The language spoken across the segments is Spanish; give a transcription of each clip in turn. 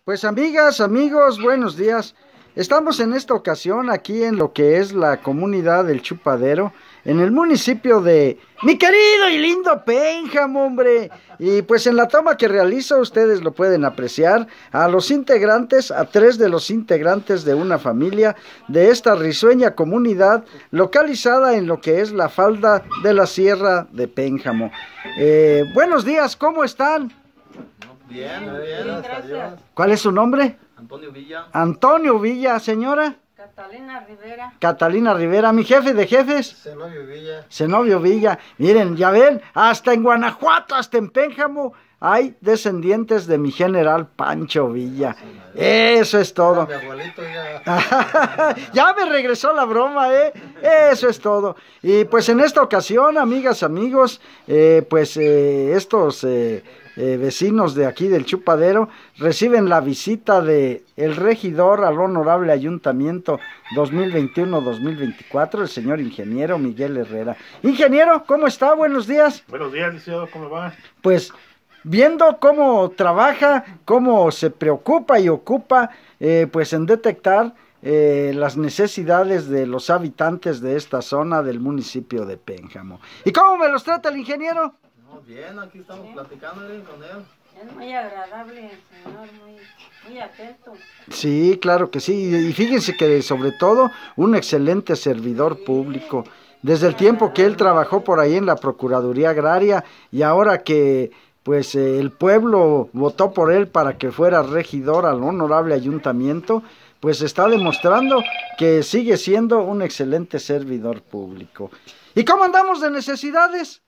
Pues amigas, amigos, buenos días. Estamos en esta ocasión aquí en lo que es la comunidad del Chupadero, en el municipio de mi querido y lindo Pénjamo, hombre. Y pues en la toma que realizo, ustedes lo pueden apreciar, a los integrantes, a 3 de los integrantes de una familia de esta risueña comunidad localizada en lo que es la falda de la Sierra de Pénjamo. Buenos días, ¿cómo están? Bien, gracias. ¿Cuál es su nombre? Antonio Villa. Antonio Villa, señora. Catalina Rivera. Catalina Rivera, mi jefe de jefes. Zenobio Villa. Zenobio Villa. Miren, ya ven, hasta en Guanajuato, hasta en Pénjamo, hay descendientes de mi general Pancho Villa. Eso es todo. Mi abuelito ya. Ya me regresó la broma, Eso es todo. Y pues en esta ocasión, amigas, amigos, estos vecinos de aquí del Chupadero reciben la visita de el regidor al honorable ayuntamiento 2021-2024, el señor ingeniero Miguel Herrera. Ingeniero, ¿cómo está? Buenos días. Buenos días, licenciado, ¿cómo va? Pues viendo cómo trabaja, cómo se preocupa y ocupa pues en detectar las necesidades de los habitantes de esta zona del municipio de Pénjamo. ¿Y cómo me los trata el ingeniero? No, bien, aquí estamos platicando con él. Es muy agradable, señor, muy atento. Sí, claro que sí, y fíjense que sobre todo un excelente servidor público. Desde el tiempo que él trabajó por ahí en la Procuraduría Agraria y ahora que pues el pueblo votó por él para que fuera regidor al honorable ayuntamiento, pues está demostrando que sigue siendo un excelente servidor público. ¿Y cómo andamos de necesidades?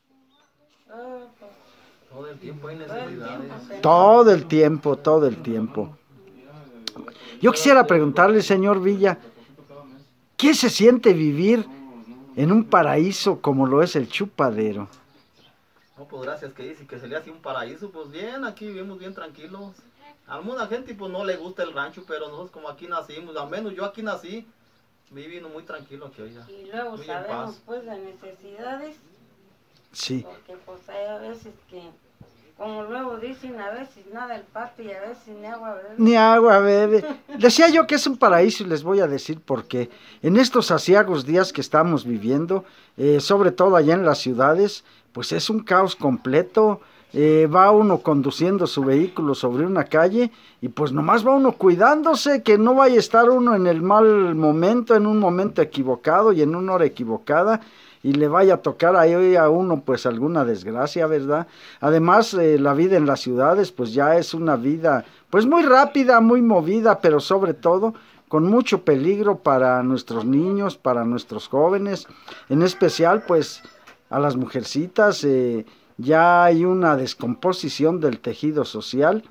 Todo el tiempo hay necesidades. Todo el tiempo. Yo quisiera preguntarle, señor Villa, ¿qué se siente vivir en un paraíso como lo es el Chupadero? No, pues gracias que dice que se le hace un paraíso, pues bien, aquí vivimos bien tranquilos. A alguna gente pues no le gusta el rancho, pero nosotros como aquí nacimos, al menos yo aquí nací, viviendo muy tranquilo aquí, oiga. Y luego muy sabemos pues de necesidades, Sí. porque pues hay a veces que, como luego dicen, a veces nada el pato y a veces ni agua bebe. Ni agua bebe. Decía yo que es un paraíso y les voy a decir por qué. En estos aciagos días que estamos viviendo, sobre todo allá en las ciudades, pues es un caos completo. Va uno conduciendo su vehículo sobre una calle y pues nomás va uno cuidándose que no vaya a estar uno en el mal momento, en un momento equivocado y en una hora equivocada y le vaya a tocar ahí a uno pues alguna desgracia, ¿verdad? Además la vida en las ciudades pues ya es una vida pues muy rápida, muy movida, pero sobre todo con mucho peligro para nuestros niños, para nuestros jóvenes, en especial pues a las mujercitas. Ya hay una descomposición del tejido social,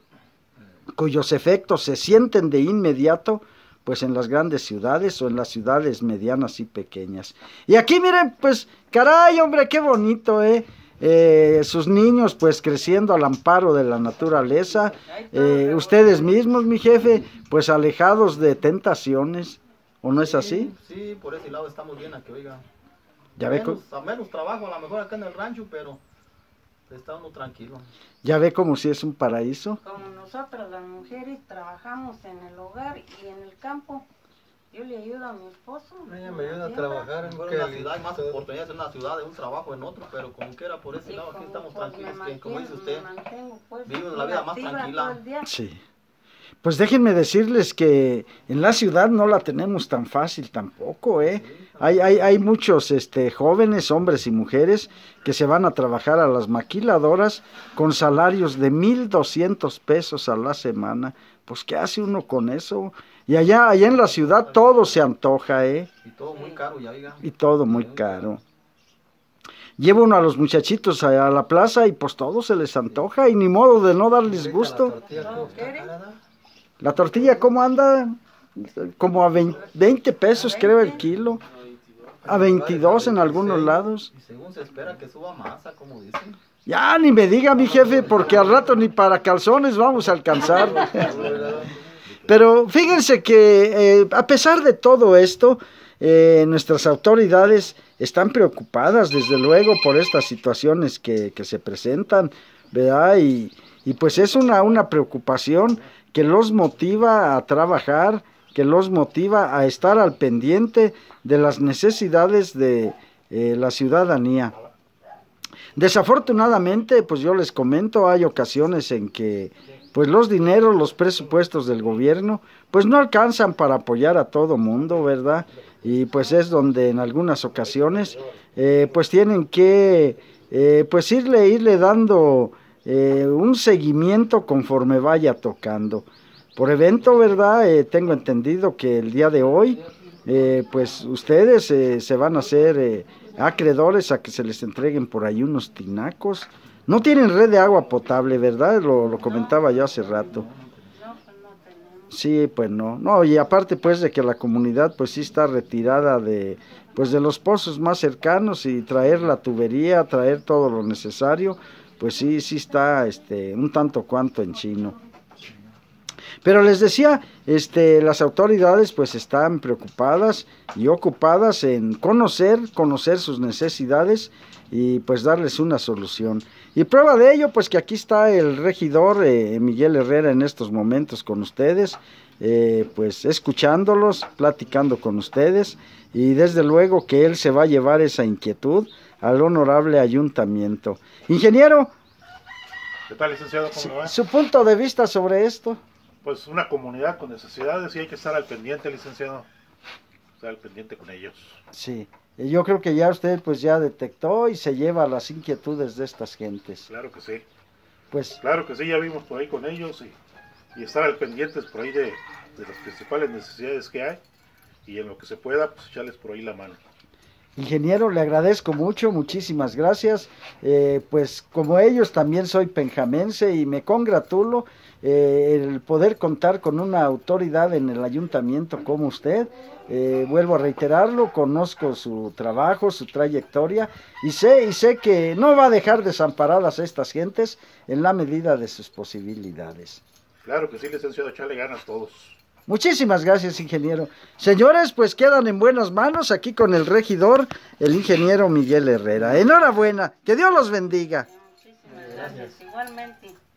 cuyos efectos se sienten de inmediato, pues en las grandes ciudades o en las ciudades medianas y pequeñas. Y aquí miren, pues, caray, hombre, qué bonito, sus niños, pues, creciendo al amparo de la naturaleza, ustedes mismos, mi jefe, pues, alejados de tentaciones, ¿o no es así? Sí, por ese lado estamos bien aquí, oiga. Ya ve, A menos trabajo, a lo mejor acá en el rancho, pero está uno tranquilo. ya ve como si es un paraíso. Como nosotras las mujeres trabajamos en el hogar y en el campo, yo le ayudo a mi esposo. Ella me ayuda a trabajar en Bueno, en la ciudad hay más oportunidades en una ciudad de un trabajo en otro, pero como quiera por ese lado aquí estamos tranquilos, que como dice usted, vivimos la vida más tranquila. Sí. Pues déjenme decirles que en la ciudad no la tenemos tan fácil tampoco, Hay muchos jóvenes, hombres y mujeres, que se van a trabajar a las maquiladoras con salarios de 1,200 pesos a la semana. Pues, ¿qué hace uno con eso? Y allá en la ciudad todo se antoja, Y todo muy caro, ya oiga. Y todo muy caro. Lleva uno a los muchachitos a la plaza y pues todo se les antoja y ni modo de no darles gusto. La tortilla, ¿cómo anda? Como a 20 pesos creo el kilo. A 22 en algunos lados. Y según se espera que suba masa, como dicen. Ya ni me diga mi jefe, porque al rato ni para calzones vamos a alcanzar. Pero fíjense que a pesar de todo esto, nuestras autoridades están preocupadas desde luego por estas situaciones que se presentan, ¿verdad? Y y pues es una preocupación que los motiva a trabajar, que los motiva a estar al pendiente de las necesidades de la ciudadanía. Desafortunadamente, pues yo les comento, hay ocasiones en que pues los dineros, los presupuestos del gobierno, pues no alcanzan para apoyar a todo mundo, ¿verdad? Y pues es donde en algunas ocasiones pues tienen que pues irle dando un seguimiento conforme vaya tocando. Por evento, ¿verdad? Tengo entendido que el día de hoy pues ustedes se van a hacer acreedores a que se les entreguen por ahí unos tinacos. No tienen red de agua potable, ¿verdad? Lo comentaba yo hace rato. No, pues no tenemos. Sí, pues no, y aparte pues de que la comunidad pues sí está retirada de los pozos más cercanos, y traer la tubería, traer todo lo necesario, pues sí está un tanto cuanto en chino. Pero les decía, las autoridades pues están preocupadas y ocupadas en conocer sus necesidades y pues darles una solución. Y prueba de ello, pues que aquí está el regidor Miguel Herrera en estos momentos con ustedes, pues escuchándolos, platicando con ustedes, y desde luego que él se va a llevar esa inquietud al honorable ayuntamiento. Ingeniero, ¿Qué tal, licenciado? ¿Cómo va? su punto de vista sobre esto. Pues una comunidad con necesidades y hay que estar al pendiente, licenciado. Estar al pendiente con ellos. Sí, yo creo que ya usted pues ya detectó y se lleva las inquietudes de estas gentes. Claro que sí. Pues Claro que sí, ya vimos por ahí con ellos y estar al pendientes por ahí de las principales necesidades que hay, y en lo que se pueda, pues echarles por ahí la mano. ingeniero, le agradezco mucho, muchísimas gracias. Pues como ellos también soy penjamense y me congratulo el poder contar con una autoridad en el ayuntamiento como usted. Vuelvo a reiterarlo, conozco su trabajo, su trayectoria, y sé que no va a dejar desamparadas a estas gentes en la medida de sus posibilidades. Claro que sí, licenciado, echarle ganas todos. Muchísimas gracias, ingeniero. Señores, pues quedan en buenas manos aquí con el regidor, el ingeniero Miguel Herrera. Enhorabuena, que Dios los bendiga. Muchísimas gracias. Igualmente.